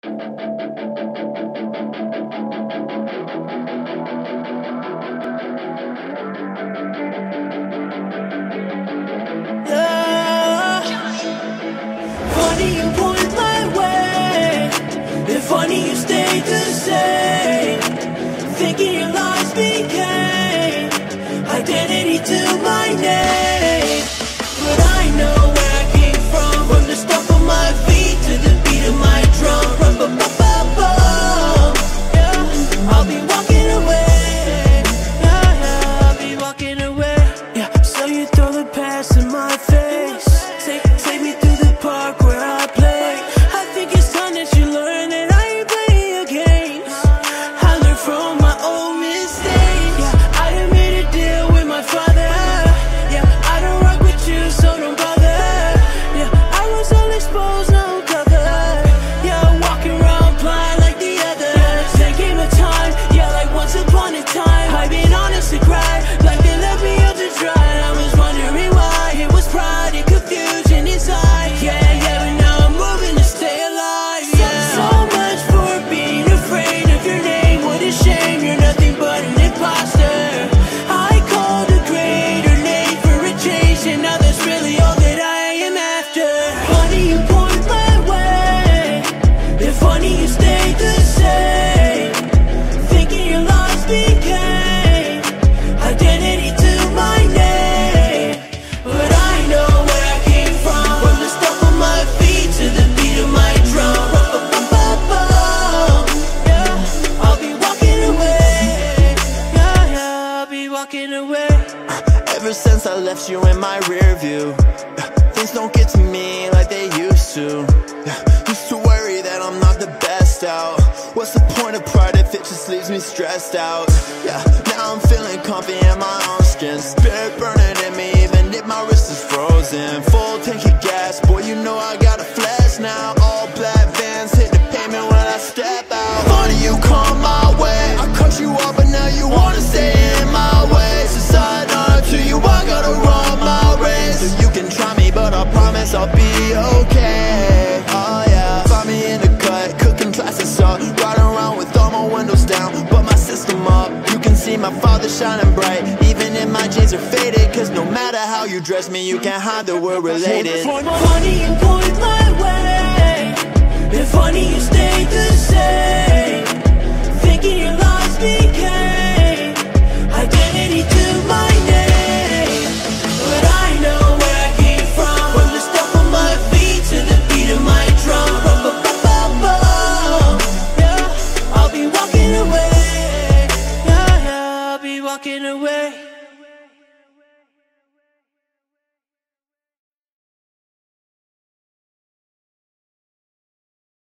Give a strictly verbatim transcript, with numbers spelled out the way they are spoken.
Funny you point my way, and funny you stayed the same. Thinking your lies became identity to my name. But I know where I came from, from the stomp of my feet to the beat of my drum. Rum-pum-pum-pum-pum. Yeah, I'll be walking away. Yeah, yeah, I'll be walking away. Yeah, so you throw the past in my face. Take, take me through the park where I play. I think it's time that you learn that I ain't playing your games. I learned from my own mistakes. Yeah, I done made a deal with my father. Yeah, I don't rock with you, so don't bother. Yeah, I was all exposed, no cover. Yeah, walking around blind like the others. They gave me time, yeah, like once upon a time. I've been honest to cry, like they left me out to dry. I was wondering why, it was pride and confusion inside. Yeah, yeah, but now I'm moving to stay alive. Yeah, so much for being afraid of your name. What a shame, you're nothing but an imposter. I called a greater name for a change, and now that's really all that I am after. Funny you point my way, and funny you stayed the same. Thinking your lies became identity to my name. But I know where I came from, from the stomp of my feet to the beat of my drum. Rum-pum-pum-pum-pum. Yeah, I'll be walking away. Yeah, yeah, I'll be walking away. Ever since I left you in my rear view, things don't get to me like they used to. Used to worry that I'm not the best out. What's the point of pride if it just leaves me stressed out? Yeah, now I'm feeling comfy in my own skin. Spirit burning in me even if my wrist is frozen. Full tank of gas, boy, you know I got a flash now. All black Vans hit the pavement when I step out. Funny you come my way, I cut you off but now you wanna stay in my way. Society to you, I gotta run my race. So you can try me, but I promise I'll be okay. Oh yeah, find me in the cut, cooking classes up, riding around with all my windows down, but my system up. You can see my father shining bright, even if my jeans are faded. Cause no matter how you dress me, you can't hide that we're related. Funny you point my way, and funny you stayed the same. Thinking your lies became identity to my name. But I know where I came from, from the stomp of my feet to the beat of my drum. Rum-pum-pum-pum-pum. Yeah, I'll be walking away. Yeah, yeah, I'll be walking away.